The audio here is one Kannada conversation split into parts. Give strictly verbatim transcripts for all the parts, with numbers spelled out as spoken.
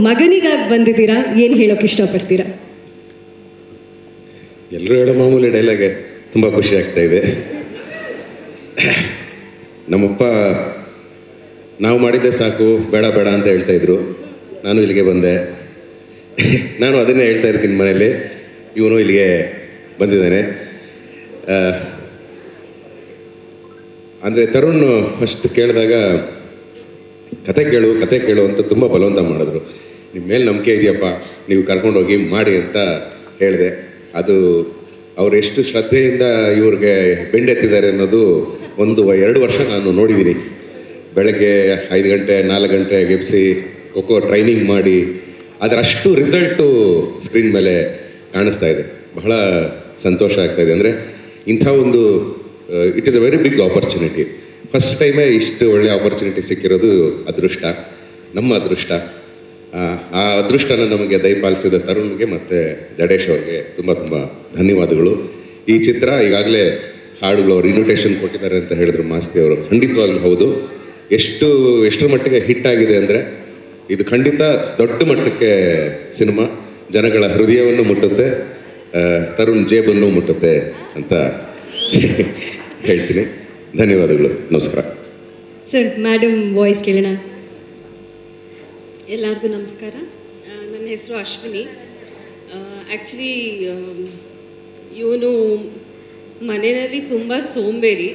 ಮಗನಿಗಾಗಿ ಬಂದಿದ್ದೀರಾ, ಏನು ಹೇಳೋಕೆ ಇಷ್ಟಪಡ್ತೀರಾ? ಎಲ್ಲರೂ ಹೇಳೋ ಮಾಮೂಲಿ ಡೈಲಾಗೆ, ತುಂಬ ಖುಷಿ ಆಗ್ತಾ ಇದೆ. ನಮ್ಮಪ್ಪ ನಾವು ಮಾಡಿದ್ದೆ ಸಾಕು, ಬೇಡ ಬೇಡ ಅಂತ ಹೇಳ್ತಾ ಇದ್ರು. ನಾನು ಇಲ್ಲಿಗೆ ಬಂದೆ. ನಾನು ಅದನ್ನೇ ಹೇಳ್ತಾ ಇರ್ತೀನಿ ಮನೆಯಲ್ಲಿ. ಇವನು ಇಲ್ಲಿಗೆ ಬಂದಿದ್ದಾನೆ. ಅಂದರೆ ತರುಣ್ ಫಸ್ಟ್ ಕೇಳಿದಾಗ ಕತೆ ಕೇಳು ಕತೆ ಕೇಳು ಅಂತ ತುಂಬ ಬಲವಂತ ಮಾಡಿದ್ರು. ನಿಮ್ಮ ಮೇಲೆ ನಂಬಿಕೆ ಇದೆಯಪ್ಪ, ನೀವು ಕರ್ಕೊಂಡೋಗಿ ಮಾಡಿ ಅಂತ ಹೇಳಿದೆ. ಅದು ಅವ್ರು ಎಷ್ಟು ಶ್ರದ್ಧೆಯಿಂದ ಇವ್ರಿಗೆ ಬೆಂಡೆತ್ತಿದ್ದಾರೆ ಅನ್ನೋದು ಒಂದು ಎರಡು ವರ್ಷ ನಾನು ನೋಡಿದ್ದೀನಿ. ಬೆಳಗ್ಗೆ ಐದು ಗಂಟೆ ನಾಲ್ಕು ಗಂಟೆ ಗೆಬ್ಸಿ ಖೋಖೋ ಟ್ರೈನಿಂಗ್ ಮಾಡಿ ಅದರಷ್ಟು ರಿಸಲ್ಟು ಸ್ಕ್ರೀನ್ ಮೇಲೆ ಕಾಣಿಸ್ತಾ ಇದೆ. ಬಹಳ ಸಂತೋಷ ಆಗ್ತಾಯಿದೆ. ಅಂದರೆ ಇಂಥ ಒಂದು it is a very big opportunity. First ಟೈಮೇ ಇಷ್ಟು ಒಳ್ಳೆಯ ಆಪರ್ಚುನಿಟಿ ಸಿಕ್ಕಿರೋದು ಅದೃಷ್ಟ, ನಮ್ಮ ಅದೃಷ್ಟ. ಆ ಅದೃಷ್ಟನ ನಮಗೆ ದಯಪಾಲಿಸಿದ ತರುಣ್ಗೆ ಮತ್ತು ಜಡೇಶ್ ಅವ್ರಿಗೆ ತುಂಬ ತುಂಬ ಧನ್ಯವಾದಗಳು. ಈ ಚಿತ್ರ ಈಗಾಗಲೇ ಹಾಡುಗಳು ಅವ್ರು ಇನ್ವಿಟೇಷನ್ ಕೊಟ್ಟಿದ್ದಾರೆ ಅಂತ ಹೇಳಿದ್ರು ಮಾಸ್ತಿ ಅವರು. ಖಂಡಿತವಾಗ್ಲೂ ಹೌದು. ಎಷ್ಟು ಎಷ್ಟರ ಮಟ್ಟಿಗೆ ಹಿಟ್ ಆಗಿದೆ ಅಂದರೆ ಇದು ಖಂಡಿತ ದೊಡ್ಡ ಮಟ್ಟಕ್ಕೆ ಸಿನಿಮಾ ಜನಗಳ ಹೃದಯವನ್ನು ಮುಟ್ಟುತ್ತೆ, ತರುಣ್ ಜೇಬನ್ನು ಮುಟ್ಟುತ್ತೆ ಅಂತ ಹೇಳ್ತೀನಿ. ಧನ್ಯವಾದಗಳು. ನಮಸ್ಕಾರ ಸರ್. ಮೇಡಮ್ ವಾಯ್ಸ್ ಕೇಳೋಣ. ಎಲ್ಲರಿಗೂ ನಮಸ್ಕಾರ. ನನ್ನ ಹೆಸರು ಅಶ್ವಿನಿ. ಆ್ಯಕ್ಚುಲಿ ಇವನು ಮನೆಯಲ್ಲಿ ತುಂಬ ಸೋಂಬೇರಿ.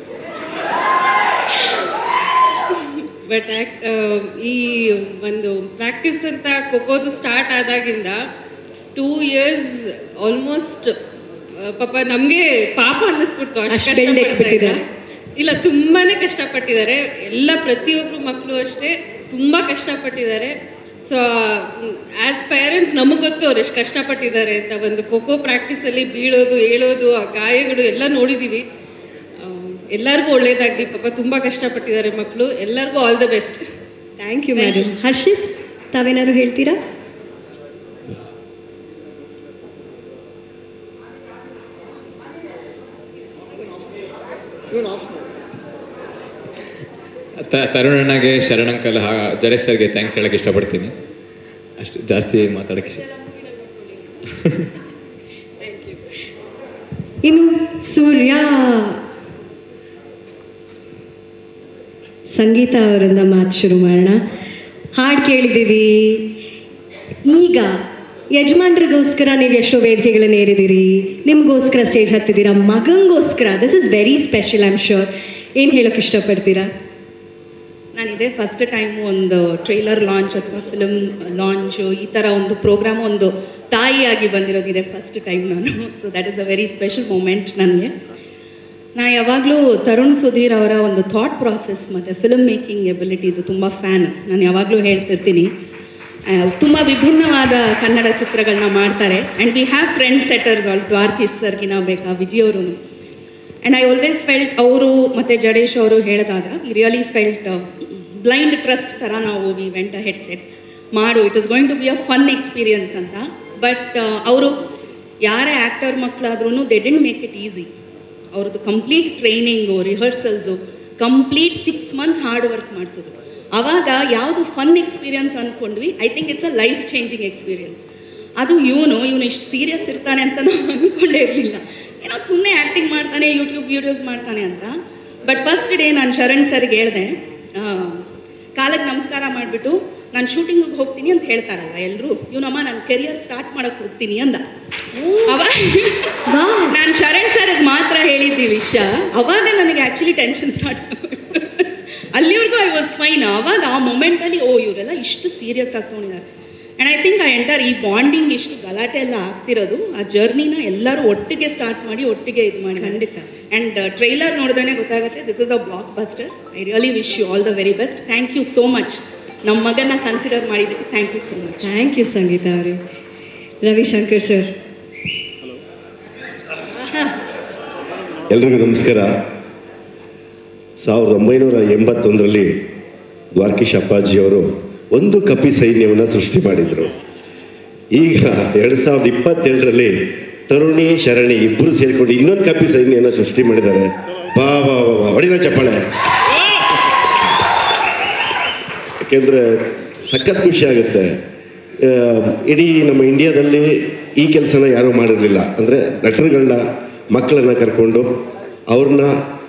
ಬಟ್ ಈ ಒಂದು ಪ್ರಾಕ್ಟೀಸ್ ಅಂತ ಖೋಖೋದು ಸ್ಟಾರ್ಟ್ ಆದಾಗಿಂದ ಟೂ ಇಯರ್ಸ್ ಆಲ್ಮೋಸ್ಟ್ ಪಾಪ ನಮಗೆ ಪಾಪ ಅನ್ನಿಸ್ಬಿಡ್ತು. ಅಷ್ಟು ಕಷ್ಟಪಡ್ತಾ ಇಲ್ಲ, ತುಂಬಾ ಕಷ್ಟಪಟ್ಟಿದ್ದಾರೆ. ಎಲ್ಲ ಪ್ರತಿಯೊಬ್ಬರು ಮಕ್ಕಳು ಅಷ್ಟೇ ತುಂಬ ಕಷ್ಟಪಟ್ಟಿದ್ದಾರೆ. ಸೊ ಆ್ಯಸ್ ಪೇರೆಂಟ್ಸ್ ನಮಗೆ ಗೊತ್ತು ಅವ್ರು ಎಷ್ಟು ಕಷ್ಟಪಟ್ಟಿದ್ದಾರೆ ಅಂತ. ಒಂದು ಖೋಖೋ ಪ್ರಾಕ್ಟೀಸಲ್ಲಿ ಬೀಳೋದು ಹೇಳೋದು ಆ ಗಾಯಗಳು ಎಲ್ಲ ನೋಡಿದ್ದೀವಿ. ಎಲ್ಲರಿಗೂ ಒಳ್ಳೇದಾಗಲಿ. ಪಾಪ ತುಂಬ ಕಷ್ಟಪಟ್ಟಿದ್ದಾರೆ ಮಕ್ಕಳು. ಎಲ್ಲರಿಗೂ all the best. Thank you madam. Harshith, ತಾವೇನಾದ್ರು ಹೇಳ್ತೀರಾ? ತರುಣಣ್ಣಗೆ, ಶರಣಂಕಲ್, ಜಡೇಶ್ ಸರ್ಗೆ ಥ್ಯಾಂಕ್ಸ್ ಹೇಳಕ್ಕೆ ಇಷ್ಟಪಡ್ತೀನಿ. ಅಷ್ಟು ಜಾಸ್ತಿ ಮಾತಾಡೋಕ್ಕೆ ಇಷ್ಟ. ಇನ್ನು ಸೂರ್ಯ, ಸಂಗೀತ ಅವರಿಂದ ಮಾತು ಶುರು ಮಾಡೋಣ. ಹಾಡು ಕೇಳಿದ್ದೀವಿ. ಈಗ ಯಜಮಾನ್ರಿಗೋಸ್ಕರ ನೀವು ಎಷ್ಟೋ ವೇದಿಕೆಗಳನ್ನು ಏರಿದ್ದೀರಿ, ನಿಮಗೋಸ್ಕರ ಸ್ಟೇಜ್ ಹತ್ತಿದ್ದೀರಾ, ಮಗಂಗೋಸ್ಕರ. This is very special. I am sure. ಏನು ಹೇಳೋಕ್ಕೆ ಇಷ್ಟಪಡ್ತೀರಾ? ನಾನಿದೆ ಫಸ್ಟ್ ಟೈಮು ಒಂದು ಟ್ರೈಲರ್ ಲಾಂಚ್ ಅಥವಾ ಫಿಲಮ್ ಲಾಂಚು ಈ ಥರ ಒಂದು ಪ್ರೋಗ್ರಾಮ್ ಒಂದು ತಾಯಿಯಾಗಿ ಬಂದಿರೋದಿದೆ ಫಸ್ಟ್ ಟೈಮ್ ನಾನು. So that is a very special moment ನನಗೆ. ನಾ ಯಾವಾಗಲೂ ತರುಣ್ ಸುಧೀರ್ ಅವರ ಒಂದು ಥಾಟ್ ಪ್ರಾಸೆಸ್ ಮತ್ತು ಫಿಲ್ಮ್ ಮೇಕಿಂಗ್ ಎಬಿಲಿಟಿ ಇದು ತುಂಬ ಫ್ಯಾನ್. ನಾನು ಯಾವಾಗಲೂ ಹೇಳ್ತಿರ್ತೀನಿ. ತುಂಬ ವಿಭಿನ್ನವಾದ ಕನ್ನಡ ಚಿತ್ರಗಳನ್ನ ಮಾಡ್ತಾರೆ. And we have trend setters all. Dwarakish ಸರ್ಗಿನ ಬೇಕಾ, ವಿಜಯ್ ಅವರು. ಆ್ಯಂಡ್ ಐ ಆಲ್ವೇಸ್ ಫೆಲ್ಟ್ ಅವರು ಮತ್ತು ಜಡೇಶ್ ಅವರು ಹೇಳಿದಾಗ we really felt blind trust ಥರ ನಾವು we went ahead set ಮಾಡು, it is going to be a fun experience ಅಂತ. ಬಟ್ ಅವರು ಯಾರೇ ಆ್ಯಕ್ಟರ್ ಮಕ್ಕಳಾದ್ರೂ they didn't make it easy. ಅವ್ರದ್ದು complete training, rehearsals, complete six months hard work ಮಾಡಿಸಿದ್ರು. ಆವಾಗ ಯಾವುದು ಫನ್ ಎಕ್ಸ್ಪೀರಿಯನ್ಸ್ ಅಂದ್ಕೊಂಡ್ವಿ. I think it's a life changing experience. ಅದು ಇವನು ಇವನು ಇಷ್ಟು ಸೀರಿಯಸ್ ಇರ್ತಾನೆ ಅಂತ ನಾವು ಅಂದ್ಕೊಂಡೇ ಇರಲಿಲ್ಲ. ಏನೋ ಸುಮ್ಮನೆ ಆ್ಯಕ್ಟಿಂಗ್ ಮಾಡ್ತಾನೆ, ಯೂಟ್ಯೂಬ್ ವೀಡಿಯೋಸ್ ಮಾಡ್ತಾನೆ ಅಂತ. ಬಟ್ ಫಸ್ಟ್ ಡೇ ನಾನು ಶರಣ್ ಸರ್ಗೆ ಹೇಳಿದೆ, ಕಾಲಕ್ಕೆ ನಮಸ್ಕಾರ ಮಾಡಿಬಿಟ್ಟು ನಾನು ಶೂಟಿಂಗಿಗೆ ಹೋಗ್ತೀನಿ ಅಂತ ಹೇಳ್ತಾರಲ್ಲ ಎಲ್ಲರೂ, ಇವನಮ್ಮ ನಾನು ಕೆರಿಯರ್ ಸ್ಟಾರ್ಟ್ ಮಾಡೋಕ್ಕೆ ಹೋಗ್ತೀನಿ ಅಂದ. ಅವಾಗ ನಾನು ಶರಣ್ ಸರ್ಗೆ ಮಾತ್ರ ಹೇಳಿದ್ದಿ ವಿಷಯ. ಅವಾಗ ನನಗೆ ಆ್ಯಕ್ಚುಲಿ ಟೆನ್ಷನ್ ಸ್ಟಾರ್ಟ್. ಅಲ್ಲಿವರೆಗೂ ಐ ವಾಸ್ ಫೈನ್. ಆವಾಗ ಆ ಮೊಮೆಂಟಲ್ಲಿ ಓ ಇವರೆಲ್ಲ ಇಷ್ಟು ಸೀರಿಯಸ್ ಆಗಿ ತೊಗೊಂಡಿದ್ದಾರೆ. And I think I enter ಈ ಬಾಂಡಿಂಗ್ ಇಷ್ಟು ಗಲಾಟೆ ಎಲ್ಲ ಆಗ್ತಿರೋದು ಆ ಜರ್ನಿನ ಎಲ್ಲರೂ ಒಟ್ಟಿಗೆ ಸ್ಟಾರ್ಟ್ ಮಾಡಿ ಒಟ್ಟಿಗೆ ಇದು ಮಾಡಿ. ಖಂಡಿತ. ಆ್ಯಂಡ್ ಟ್ರೈಲರ್ ನೋಡಿದ್ರೆ ಗೊತ್ತಾಗುತ್ತೆ this is a blockbuster. I really wish you all the very best. Thank you so much. ನಮ್ಮ ಮಗನ ಕನ್ಸಿಡರ್ ಮಾಡಿದ್ದಕ್ಕೆ thank you so much. Thank you Sangeetha ಅವರೇ. ರವಿಶಂಕರ್ ಸರ್. ಎಲ್ರಿಗೂ ನಮಸ್ಕಾರ. ಸಾವಿರದ ಒಂಬೈನೂರ ಎಂಬತ್ತೊಂದರಲ್ಲಿ ದ್ವಾರಕೀಶ್ ಅಪ್ಪಾಜಿಯವರು ಒಂದು ಕಪಿ ಸೈನ್ಯವನ್ನು ಸೃಷ್ಟಿ ಮಾಡಿದರು. ಈಗ ಎರಡು ಸಾವಿರದ ಇಪ್ಪತ್ತೆರಡರಲ್ಲಿ ತರುಣಿ ಶರಣಿ ಇಬ್ಬರು ಸೇರಿಕೊಂಡು ಇನ್ನೊಂದು ಕಪಿ ಸೈನ್ಯನ ಸೃಷ್ಟಿ ಮಾಡಿದ್ದಾರೆ. ಬಾ ಬಾ ಬಾ ಹೊಡಿನ ಚಪ್ಪಾಳೆ. ಯಾಕೆಂದರೆ ಸಖತ್ ಖುಷಿ ಆಗುತ್ತೆ. ಇಡೀ ನಮ್ಮ ಇಂಡಿಯಾದಲ್ಲಿ ಈ ಕೆಲಸನ ಯಾರೂ ಮಾಡಿರಲಿಲ್ಲ. ಅಂದರೆ ನಟರುಗಳನ್ನ ಮಕ್ಕಳನ್ನು ಕರ್ಕೊಂಡು ಅವ್ರನ್ನ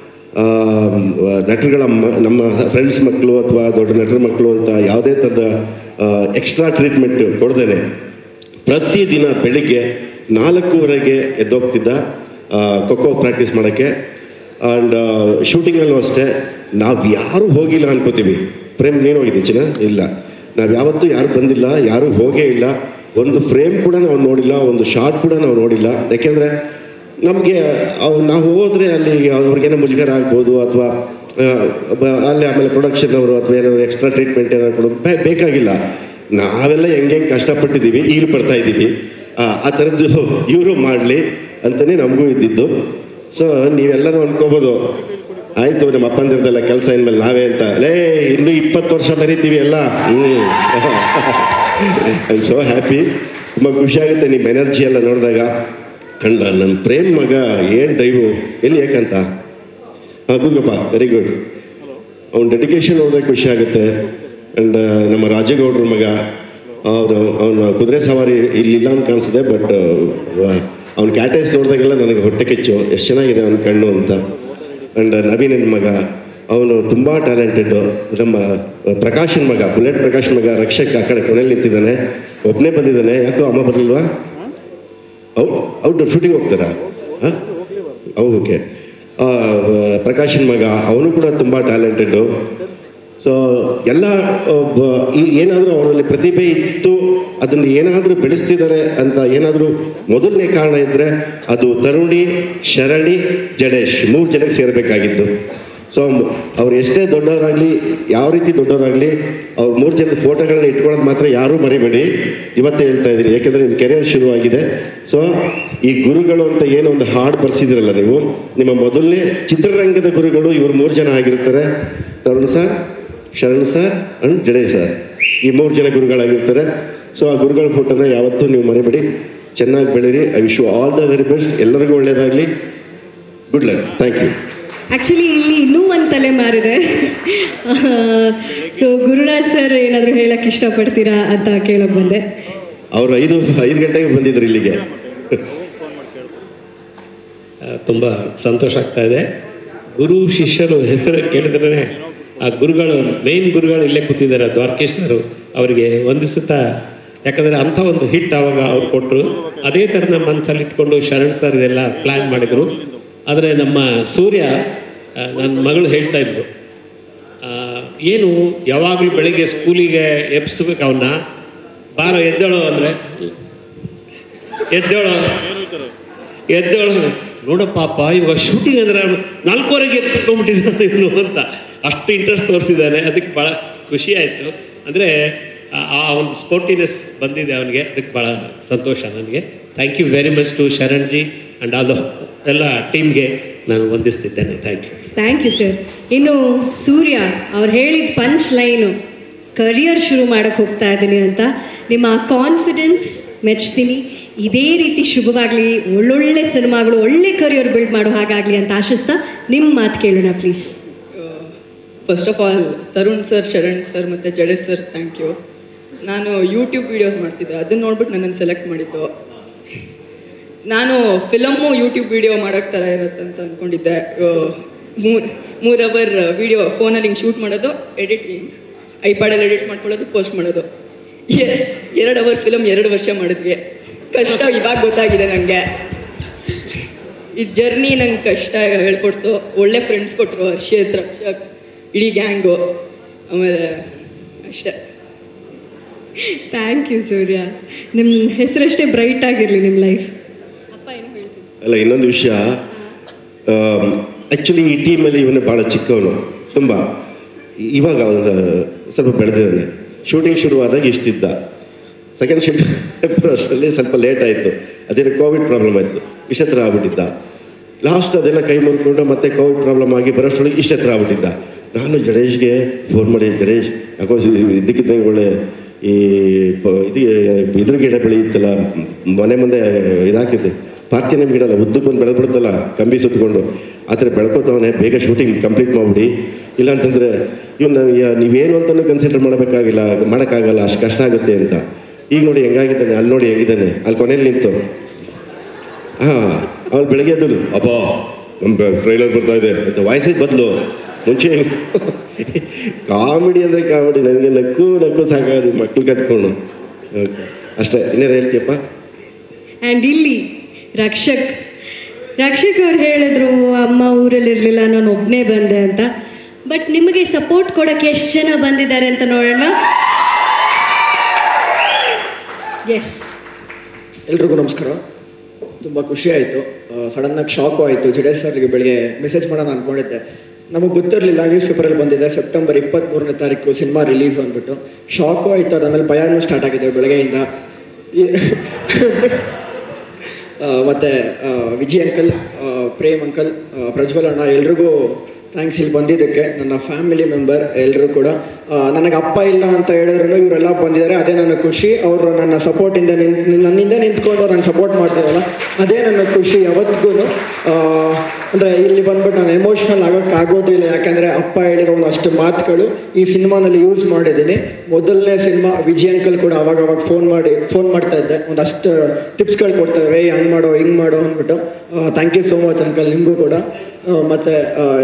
ನಟರುಗಳ ನಮ್ಮ ಫ್ರೆಂಡ್ಸ್ ಮಕ್ಕಳು ಅಥವಾ ದೊಡ್ಡ ನಟರ ಮಕ್ಕಳು ಅಂತ ಯಾವುದೇ ಥರದ ಎಕ್ಸ್ಟ್ರಾ ಟ್ರೀಟ್ಮೆಂಟ್ ಕೊಡ್ದೇನೆ ಪ್ರತಿದಿನ ಬೆಳಿಗ್ಗೆ ನಾಲ್ಕೂವರೆಗೆ ಎದ್ದೋಗ್ತಿದ್ದ ಖೋಖೋ ಪ್ರಾಕ್ಟೀಸ್ ಮಾಡೋಕ್ಕೆ. ಆ್ಯಂಡ್ ಶೂಟಿಂಗಲ್ಲೂ ಅಷ್ಟೇ ನಾವು ಯಾರೂ ಹೋಗಿಲ್ಲ ಅನ್ಕೋತೀವಿ. ಪ್ರೇಮ್ ನೀನು ಹೋಗಿದ್ದೆ ಚಿನ್ನ? ಇಲ್ಲ, ನಾವು ಯಾವತ್ತೂ ಯಾರು ಬಂದಿಲ್ಲ, ಯಾರೂ ಹೋಗೇ ಇಲ್ಲ. ಒಂದು ಫ್ರೇಮ್ ಕೂಡ ನಾವು ನೋಡಿಲ್ಲ, ಒಂದು ಶಾರ್ಟ್ ಕೂಡ ನಾವು ನೋಡಿಲ್ಲ. ಯಾಕೆಂದರೆ ನಮಗೆ ಅವು ನಾವು ಹೋದರೆ ಅಲ್ಲಿ ಅವ್ರಿಗೇನೋ ಮುಜುಗರ ಆಗ್ಬೋದು ಅಥವಾ ಅಲ್ಲಿ ಆಮೇಲೆ ಪ್ರೊಡಕ್ಷನ್ ಅವರು ಅಥವಾ ಏನಾದ್ರು ಎಕ್ಸ್ಟ್ರಾ ಟ್ರೀಟ್ಮೆಂಟ್ ಏನಾದ್ರು ಕೊಡೋದು ಬೇಕಾಗಿಲ್ಲ. ನಾವೆಲ್ಲ ಹೆಂಗೆ ಹೆಂಗೆ ಕಷ್ಟಪಟ್ಟಿದ್ದೀವಿ, ಈಗಲೂ ಬರ್ತಾ ಇದ್ದೀವಿ, ಆ ಥರದ್ದು ಇವರು ಮಾಡಲಿ ಅಂತಲೇ ನಮಗೂ ಇದ್ದಿದ್ದು. ಸೊ ನೀವೆಲ್ಲರೂ ಅನ್ಕೋಬೋದು, ಆಯಿತು ನಮ್ಮ ಅಪ್ಪಂದಿರ್ದೆಲ್ಲ ಕೆಲಸ ಇನ್ಮೇಲೆ ನಾವೇ ಅಂತ. ಲೇ ಇನ್ನೂ ಇಪ್ಪತ್ತು ವರ್ಷ ಬರೀತೀವಿ ಎಲ್ಲ. ಹ್ಞೂ ಐ ಆಮ್ ಸೋ ಹ್ಯಾಪಿ. ತುಂಬ ಖುಷಿಯಾಗುತ್ತೆ ನಿಮ್ಮ ಎನರ್ಜಿ ಎಲ್ಲ ನೋಡಿದಾಗ. ಅಂಡ್ ನನ್ನ ಪ್ರೇಮ್ ಮಗ ಏನು ಡೈವು ಎಲ್ಲಿ ಯಾಕಂತ ಹಾಂ ಗುಡ್ಗಪ್ಪ, ವೆರಿ ಗುಡ್. ಅವ್ನ ಡೆಡಿಕೇಶನ್ ನೋಡಿದ್ರೆ ಖುಷಿ ಆಗುತ್ತೆ. ಆ್ಯಂಡ್ ನಮ್ಮ ರಾಜೇಗೌಡ್ರ ಮಗ, ಅವನು ಅವನ ಕುದುರೆ ಸವಾರಿ ಇಲ್ಲಿಲ್ಲ ಅಂತ ಕಾಣಿಸಿದೆ, ಬಟ್ ಅವ್ನ ಕ್ಯಾಟೇಸ್ ನೋಡಿದಾಗೆಲ್ಲ ನನಗೆ ಹೊಟ್ಟೆ ಕಿಚ್ಚು, ಎಷ್ಟು ಚೆನ್ನಾಗಿದೆ ಅವನ ಕಣ್ಣು ಅಂತ. ಆ್ಯಂಡ್ ನವೀನನ ಮಗ, ಅವನು ತುಂಬ ಟ್ಯಾಲೆಂಟೆಡ್ಡು. ನಮ್ಮ ಪ್ರಕಾಶನ್ ಮಗ, ಬುಲೆಟ್ ಪ್ರಕಾಶನ್ ಮಗ ರಕ್ಷಕ್ ಆ ಕಡೆ ಕೊನೆಯಲ್ಲಿ ನಿಂತಿದ್ದಾನೆ, ಒಬ್ಬನೇ ಬಂದಿದ್ದಾನೆ. ಯಾಕೋ ಅಮ್ಮ ಬರಲಿಲ್ವಾ? ಔಟ್ ಔಟ್ಡೋರ್ ಶೂಟಿಂಗ್ ಹೋಗ್ತಾರಾ? ಹಾಂ ಓಕೆ. ಪ್ರಕಾಶನ್ ಮಗ, ಅವನು ಕೂಡ ತುಂಬ ಟ್ಯಾಲೆಂಟೆಡ್ಡು. ಸೊ ಎಲ್ಲ ಏನಾದರೂ ಅವರಲ್ಲಿ ಪ್ರತಿಭೆ ಇತ್ತು, ಅದನ್ನು ಏನಾದರೂ ಬೆಳೆಸ್ತಿದ್ದಾರೆ ಅಂತ ಏನಾದರೂ ಮೊದಲನೇ ಕಾರಣ ಇದ್ದರೆ ಅದು ತರುಣಿ, ಶರಣಿ, ಜಡೇಶ್ ಮೂರು ಜನಕ್ಕೆ ಸೇರಬೇಕಾಗಿತ್ತು. ಸೊ ಅವ್ರು ಎಷ್ಟೇ ದೊಡ್ಡವರಾಗಲಿ, ಯಾವ ರೀತಿ ದೊಡ್ಡವರಾಗಲಿ, ಅವ್ರು ಮೂರು ಜನದ ಫೋಟೋಗಳನ್ನ ಇಟ್ಕೊಳ್ಳೋದು ಮಾತ್ರ ಯಾರೂ ಮರಿಬೇಡಿ. ಇವತ್ತೇ ಹೇಳ್ತಾ ಇದ್ದೀನಿ, ಯಾಕೆಂದರೆ ನಿಮ್ಮ ಕೆರಿಯರ್ ಶುರುವಾಗಿದೆ. ಸೊ ಈ ಗುರುಗಳು ಅಂತ ಏನೋ ಒಂದು ಹಾಡು ಬರ್ಸಿದ್ರಲ್ಲ ನೀವು, ನಿಮ್ಮ ಮೊದಲನೇ ಚಿತ್ರರಂಗದ ಗುರುಗಳು ಇವರು ಮೂರು ಜನ ಆಗಿರ್ತಾರೆ. Tarun sir, Sharan sir and Jadesh sir, ಈ ಮೂರು ಜನ ಗುರುಗಳಾಗಿರ್ತಾರೆ. ಸೊ ಆ ಗುರುಗಳ ಫೋಟೋನ ಯಾವತ್ತೂ ನೀವು ಮರಿಬೇಡಿ. ಚೆನ್ನಾಗಿ ಬೆಳೀರಿ. I wish you all the very best. ಎಲ್ಲರಿಗೂ ಒಳ್ಳೆಯದಾಗಲಿ. Good luck. Thank you. Actually ಇಲ್ಲಿ ಇನ್ನೂ ಒಂದು ತಲೆ ಮಾರಿದೆ. ಸೊ ಗುರುರಾಜ್ ಸರ್ ಏನಾದರೂ ಹೇಳಕ್ಕೆ ಇಷ್ಟಪಡ್ತೀರಾ ಅಂತ ಕೇಳೋಕೆ ಬಂದೆ. ಅವರು ಐದು ಐದು ಗಂಟೆಗೆ ಬಂದಿದ್ರು ಇಲ್ಲಿಗೆ. ತುಂಬ ಸಂತೋಷ ಆಗ್ತಾ ಇದೆ. ಗುರು ಶಿಷ್ಯರು ಹೆಸರು ಕೇಳಿದ್ರೆ ಆ ಗುರುಗಳು, ಮೇನ್ ಗುರುಗಳು ಇಲ್ಲೇ ಕೂತಿದ್ದಾರೆ, ದ್ವಾರಕೀಶ್ ಸರ್. ಅವರಿಗೆ ವಂದಿಸುತ್ತಾ, ಯಾಕಂದರೆ ಅಂಥ ಒಂದು ಹಿಟ್ ಆವಾಗ ಅವ್ರು ಕೊಟ್ಟರು. ಅದೇ ಥರ ನಮ್ಮ ಮನಸ್ಸಲ್ಲಿ ಇಟ್ಕೊಂಡು ಶರಣ್ ಸರ್ ಇದೆಲ್ಲ ಪ್ಲ್ಯಾನ್ ಮಾಡಿದರು. ಆದರೆ ನಮ್ಮ ಸೂರ್ಯ, ನನ್ನ ಮಗಳು ಹೇಳ್ತಾ ಇದ್ಲು, ಏನು ಯಾವಾಗಲೂ ಬೆಳಿಗ್ಗೆ ಸ್ಕೂಲಿಗೆ ಎಬ್ಸ್ಬೇಕು ಅವನ್ನ, ಬಾರೋ ಎದ್ದೇಳೋ ಅಂದರೆ ಎದ್ದೇಳೋ ಎದ್ದೇಳೋ ನೋಡಪ್ಪ ಪಾಪ ಇವಾಗ ಶೂಟಿಂಗ್ ಅಂದರೆ ನಾಲ್ಕೂವರೆಗೆ ಎದ್ದು ಕುತ್ಕೊಂಡ್ಬಿಟ್ಟಿದ್ದಾನೆ ಇವನು ಅಂತ ಅಷ್ಟು ಇಂಟ್ರೆಸ್ಟ್ ತೋರಿಸಿದ್ದಾನೆ. ಅದಕ್ಕೆ ಭಾಳ ಖುಷಿ ಆಯಿತು. ಅಂದರೆ ಆ ಒಂದು ಸ್ಪೋರ್ಟಿನೆಸ್ ಬಂದಿದೆ ಅವನಿಗೆ, ಅದಕ್ಕೆ ಭಾಳ ಸಂತೋಷ ನನಗೆ. Thank you very much to Sharan ji and all ಎಲ್ಲ ಟೀಮ್ಗೆ ನಾನು ವಂದಿಸ್ತಿದ್ದೇನೆ. Thank you. Thank you sir. ಇನ್ನು ಸೂರ್ಯ ಅವ್ರು ಹೇಳಿದ ಪಂಚ್ ಲೈನು, ಕರಿಯರ್ ಶುರು ಮಾಡೋಕ್ಕೆ ಹೋಗ್ತಾ ಇದ್ದೀನಿ ಅಂತ, ನಿಮ್ಮ ಕಾನ್ಫಿಡೆನ್ಸ್ ಮೆಚ್ತೀನಿ. ಇದೇ ರೀತಿ ಶುಭವಾಗಲಿ, ಒಳ್ಳೊಳ್ಳೆ ಸಿನಿಮಾಗಳು, ಒಳ್ಳೆ ಕರಿಯರ್ ಬಿಲ್ಡ್ ಮಾಡೋ ಹಾಗಾಗಲಿ ಅಂತ ಆಶಿಸ್ತಾ ನಿಮ್ಮ ಮಾತು ಕೇಳೋಣ please. First of all Tarun sir, Sharan sir ಮತ್ತು ಜಡೇಶ್ ಸರ್ ಥ್ಯಾಂಕ್ ಯು. ನಾನು ಯೂಟ್ಯೂಬ್ ವೀಡಿಯೋಸ್ ಮಾಡ್ತಿದ್ದೆ, ಅದನ್ನು ನೋಡ್ಬಿಟ್ಟು ನನ್ನನ್ನು ಸೆಲೆಕ್ಟ್ ಮಾಡಿದ್ದು. ನಾನು ಫಿಲಮ್ಮು ಯೂಟ್ಯೂಬ್ ವೀಡಿಯೋ ಮಾಡೋಕ್ಕೆ ಥರ ಇರುತ್ತೆ ಅಂತ ಅಂದ್ಕೊಂಡಿದ್ದೆ. ಮೂರು ಮೂರು ಅವರ್ ವೀಡಿಯೋ ಫೋನಲ್ಲಿ ಹಿಂಗೆ ಶೂಟ್ ಮಾಡೋದು, ಎಡಿಟಿಂಗ್ ಐಪ್ಯಾಡಲ್ಲಿ ಎಡಿಟ್ ಮಾಡ್ಕೊಳ್ಳೋದು, ಪೋಸ್ಟ್ ಮಾಡೋದು. ಎರಡು ಅವರ್ ಫಿಲಮ್ ಎರಡು ವರ್ಷ ಮಾಡಿದ್ವಿ. ಕಷ್ಟ ಇವಾಗ ಗೊತ್ತಾಗಿದೆ ನನಗೆ. ಈ ಜರ್ನಿ ನಂಗೆ ಕಷ್ಟ ಹೇಳ್ಕೊಡ್ತು. ಒಳ್ಳೆ ಫ್ರೆಂಡ್ಸ್ ಕೊಟ್ಟರು, ಹರ್ಷಿತ್, ರಕ್ಷಕ್, ಇಡೀ ಗ್ಯಾಂಗು. ಆಮೇಲೆ ಅಷ್ಟೇ. Thank you Surya. ನಿಮ್ಮ ಹೆಸರಷ್ಟೇ ಬ್ರೈಟ್ ಆಗಿರಲಿ ನಿಮ್ಮ ಲೈಫ್. ಅಪ್ಪ ಏನು ಹೇಳ್ತೀನಿ ಅಲ್ಲ, ಇನ್ನೊಂದು ವಿಷಯ, ಆ್ಯಕ್ಚುಲಿ ಈ ಟೀಮಲ್ಲಿ ಇವನು ಭಾಳ ಚಿಕ್ಕವನು, ತುಂಬ. ಇವಾಗ ಒಂದು ಸ್ವಲ್ಪ ಬೆಳೆದಿದ್ದಾನೆ. ಶೂಟಿಂಗ್ ಶುರುವಾದಾಗ ಇಷ್ಟಿದ್ದ. ಸೆಕೆಂಡ್ ಶಿಫ್ಟ್ ಅಷ್ಟರಲ್ಲಿ ಸ್ವಲ್ಪ ಲೇಟ್ ಆಯಿತು, ಅದೇನು ಕೋವಿಡ್ ಪ್ರಾಬ್ಲಮ್ ಆಯಿತು, ಇಷ್ಟ ಹತ್ರ ಆಗ್ಬಿಟ್ಟಿದ್ದ. ಲಾಸ್ಟ್ ಅದೆಲ್ಲ ಕೈ ಮುರ್ಕೊಂಡು ಮತ್ತೆ ಕೋವಿಡ್ ಪ್ರಾಬ್ಲಮ್ ಆಗಿ ಬರೋಷ್ಟೊಳಗೆ ಇಷ್ಟ ಹತ್ರ ಆಗ್ಬಿಟ್ಟಿದ್ದ. ನಾನು ಜಡೇಶ್ಗೆ ಫೋನ್ ಮಾಡಿ, ಜಡೇಶ್ ಯಾಕೋ ಇದ್ದಕ್ಕಿದ್ದಂಗೆ ಒಳ್ಳೆ ಈ ಇದು ಇದ್ರ ಗಿಡ ಬೆಳೆಯುತ್ತಲ್ಲ, ಮನೆ ಮುಂದೆ ಇದಾಕಿದ್ದೆ, ಪಾರ್ಥಿನ ಗಿಡ ಅಲ್ಲ, ಉದ್ದಕ್ಕೆ ಬಂದು ಬೆಳೆದ್ಬಿಡುತ್ತಲ್ಲ ಕಂಬಿ ಸುತ್ತಕೊಂಡು, ಆ ಥರ ಬೆಳ್ಕೊತವನೆ, ಬೇಗ ಶೂಟಿಂಗ್ ಕಂಪ್ಲೀಟ್ ಮಾಡಿಬಿಡಿ, ಇಲ್ಲಾಂತಂದರೆ ಇವನು ನೀವೇನು ಅಂತಲೂ ಕನ್ಸಿಡರ್ ಮಾಡಬೇಕಾಗಿಲ್ಲ, ಮಾಡೋಕ್ಕಾಗಲ್ಲ, ಅಷ್ಟು ಕಷ್ಟ ಆಗುತ್ತೆ ಅಂತ. ಈಗ ನೋಡಿ ಹೆಂಗಾಗಿದ್ದಾನೆ, ಅಲ್ಲಿ ನೋಡಿ ಹೆಂಗಿದ್ದಾನೆ, ಅಲ್ಲಿ ಕೊನೆಯಲ್ಲಿ ನಿಂತು ಹಾಂ ಅವ್ನು ಬೆಳಗ್ಗೆ ಎದ್ದಳು ಅಪ್ಪ ನಮ್ಮ ಟ್ರೈಲರ್ ಬರ್ತಾ ಇದೆ ಅಂತ ವಾಯ್ಸಿಗೆ ಬದಲು ಮುಂಚೆ ಕಾಮಿಡಿ ಅಂದರೆ ಕಾಮಿಡಿ, ನನಗೆ ನಕ್ಕು ನಕ್ಕು ಸಾಕಾಗೋದು ಮಕ್ಕಳು ಕಟ್ಕೊಂಡು. ಓಕೆ ಅಷ್ಟೇ, ಇನ್ನೇನು ಹೇಳ್ತೀಯಪ್ಪ? ಆ್ಯಂಡ್ ಇಲ್ಲಿ ರಕ್ಷಕ್ ರಕ್ಷಕ್ ಅವ್ರು ಹೇಳಿದ್ರು ಅಮ್ಮ ಊರಲ್ಲಿರಲಿಲ್ಲ, ನಾನು ಒಬ್ಬನೇ ಬಂದೆ ಅಂತ. ಬಟ್ ನಿಮಗೆ ಸಪೋರ್ಟ್ ಕೊಡೋಕ್ಕೆ ಎಷ್ಟು ಜನ ಬಂದಿದ್ದಾರೆ ಅಂತ ನೋಡೋಣ. ಎಸ್, ಎಲ್ರಿಗೂ ನಮಸ್ಕಾರ. ತುಂಬ ಖುಷಿ ಆಯಿತು. ಸಡನ್ನಾಗಿ ಶಾಕು ಆಯಿತು. ಜಡೇಶ್ ಸರ್ಗೆ ಬೆಳಿಗ್ಗೆ ಮೆಸೇಜ್ ಮಾಡೋಣ ಅಂದ್ಕೊಂಡಿದ್ದೆ, ನಮಗೆ ಗೊತ್ತಿರಲಿಲ್ಲ. ನ್ಯೂಸ್ ಪೇಪರಲ್ಲಿ ಬಂದಿದೆ ಸೆಪ್ಟೆಂಬರ್ ಇಪ್ಪತ್ತ್ಮೂರನೇ ತಾರೀಕು ಸಿನಿಮಾ ರಿಲೀಸು ಅಂದ್ಬಿಟ್ಟು. ಶಾಕು ಆಯಿತು. ಅದಾದಮೇಲೆ ಭಯನೂ ಸ್ಟಾರ್ಟ್ ಆಗಿದೆ ಬೆಳಗ್ಗೆಯಿಂದ. ಮತ್ತು ವಿಜಯ್ ಅಂಕಲ್, ಪ್ರೇಮ್ ಅಂಕಲ್, ಪ್ರಜ್ವಲ್ ಅಣ್ಣ ಎಲ್ರಿಗೂ ಥ್ಯಾಂಕ್ಸ್ ಇಲ್ಲಿ ಬಂದಿದ್ದಕ್ಕೆ. ನನ್ನ ಫ್ಯಾಮಿಲಿ ಮೆಂಬರ್ ಎಲ್ಲರೂ ಕೂಡ, ನನಗೆ ಅಪ್ಪ ಇಲ್ಲ ಅಂತ ಹೇಳಿದ್ರು ಇವರೆಲ್ಲ ಬಂದಿದ್ದಾರೆ, ಅದೇ ನನ್ನ ಖುಷಿ. ಅವರು ನನ್ನ ಸಪೋರ್ಟಿಂದ ನಿಂತು ನನ್ನಿಂದ ನಿಂತ್ಕೊಂಡು ನಾನು ಸಪೋರ್ಟ್ ಮಾಡ್ತಾರಲ್ಲ ಅದೇ ನನ್ನ ಖುಷಿ ಯಾವತ್ತಿಗೂ. ಅಂದರೆ ಇಲ್ಲಿ ಬಂದ್ಬಿಟ್ಟು ನಾನು ಎಮೋಷ್ನಲ್ ಆಗೋಕ್ಕೆ ಆಗೋದಿಲ್ಲ, ಯಾಕಂದರೆ ಅಪ್ಪ ಹೇಳಿರೋ ಒಂದು ಅಷ್ಟು ಮಾತುಗಳು ಈ ಸಿನಿಮಾನಲ್ಲಿ ಯೂಸ್ ಮಾಡಿದ್ದೀನಿ. ಮೊದಲನೇ ಸಿನಿಮಾ ವಿಜಯ್ ಅಂಕಲ್ ಕೂಡ ಅವಾಗ ಅವಾಗ ಫೋನ್ ಮಾಡಿ ಫೋನ್ ಮಾಡ್ತಾ ಇದ್ದೆ, ಒಂದಷ್ಟು ಟಿಪ್ಸ್ಗಳು ಕೊಡ್ತಾರೆ, ಹಂಗೆ ಮಾಡೋ ಹಿಂಗೆ ಮಾಡೋ ಅಂದ್ಬಿಟ್ಟು. Thank you so much uncle, ನಿಮಗೂ ಕೂಡ. ಮತ್ತು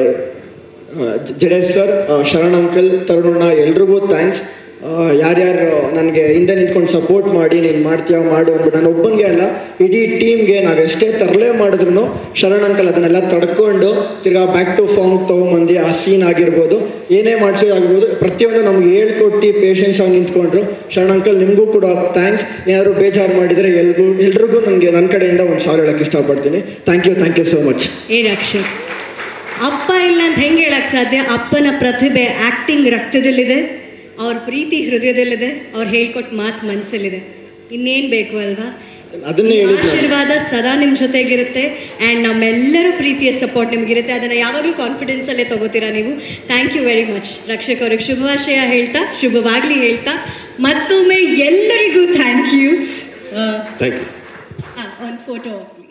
ಜಡೇಶ್ ಸರ್, ಶರಣ್ ಅಂಕಲ್, ತರುಣ ಎಲ್ರಿಗೂ ಥ್ಯಾಂಕ್ಸ್. ಯಾರ್ಯಾರು ನನಗೆ ಹಿಂದೆ ನಿಂತ್ಕೊಂಡು ಸಪೋರ್ಟ್ ಮಾಡಿ ನೀನು ಮಾಡ್ತೀಯ ಮಾಡು ಅಂದ್ಬಿಟ್ಟು, ನಾನು ಒಬ್ಬನಿಗೆ ಅಲ್ಲ ಇಡೀ ಟೀಮ್ಗೆ ನಾವು ಎಷ್ಟೇ ತರಲೇ ಮಾಡಿದ್ರು ಶರಣ್ ಅಂಕಲ್ ಅದನ್ನೆಲ್ಲ ತಡ್ಕೊಂಡು ತಿರ್ಗಾ ಬ್ಯಾಕ್ ಟು ಫಾರ್ಮ್ ತೊಗೊಂಬಂದು ಆ ಸೀನ್ ಆಗಿರ್ಬೋದು, ಏನೇ ಮಾಡಿಸೋದಾಗಿರ್ಬೋದು, ಪ್ರತಿಯೊಂದು ನಮ್ಗೆ ಹೇಳ್ಕೊಟ್ಟು ಪೇಷನ್ಸ್ ಆಗಿ ನಿಂತ್ಕೊಂಡ್ರು. ಶರಣ್ ಅಂಕಲ್ ನಿಮಗೂ ಕೂಡ ಥ್ಯಾಂಕ್ಸ್. ಏನಾದ್ರು ಬೇಜಾರು ಮಾಡಿದರೆ ಎಲ್ರಿಗೂ ಎಲ್ರಿಗೂ ನನಗೆ ನನ್ನ ಕಡೆಯಿಂದ ಒಂದು ಸಾರಿ ಹೇಳೋಕ್ಕೆ ಇಷ್ಟಪಡ್ತೀನಿ. Thank you thank you so much. ಏ ರಕ್ಷಕ್, ಅಪ್ಪ ಇಲ್ಲ ಅಂತ ಹೆಂಗೆ ಹೇಳಕ್ಕೆ ಸಾಧ್ಯ? ಅಪ್ಪನ ಪ್ರತಿಭೆ ಆ್ಯಕ್ಟಿಂಗ್ ರಕ್ತದಲ್ಲಿದೆ, ಅವ್ರ ಪ್ರೀತಿ ಹೃದಯದಲ್ಲಿದೆ, ಅವ್ರು ಹೇಳ್ಕೊಟ್ಟು ಮಾತು ಮನಸ್ಸಲ್ಲಿದೆ. ಇನ್ನೇನು ಬೇಕು ಅಲ್ವಾ? ಅದನ್ನೇ ಆಶೀರ್ವಾದ ಸದಾ ನಿಮ್ಮ ಜೊತೆಗಿರುತ್ತೆ ಆ್ಯಂಡ್ ನಮ್ಮೆಲ್ಲರೂ ಪ್ರೀತಿಯ ಸಪೋರ್ಟ್ ನಿಮಗಿರುತ್ತೆ. ಅದನ್ನು ಯಾವಾಗಲೂ ಕಾನ್ಫಿಡೆನ್ಸಲ್ಲೇ ತಗೋತೀರಾ ನೀವು. Thank you very much. Rakshak ಅವ್ರಿಗೆ ಶುಭಾಶಯ ಹೇಳ್ತಾ, ಶುಭವಾಗಲಿ ಹೇಳ್ತಾ, ಮತ್ತೊಮ್ಮೆ ಎಲ್ಲರಿಗೂ ಥ್ಯಾಂಕ್ ಯು. Thank you. ಹಾಂ, ಒಂದು ಫೋಟೋ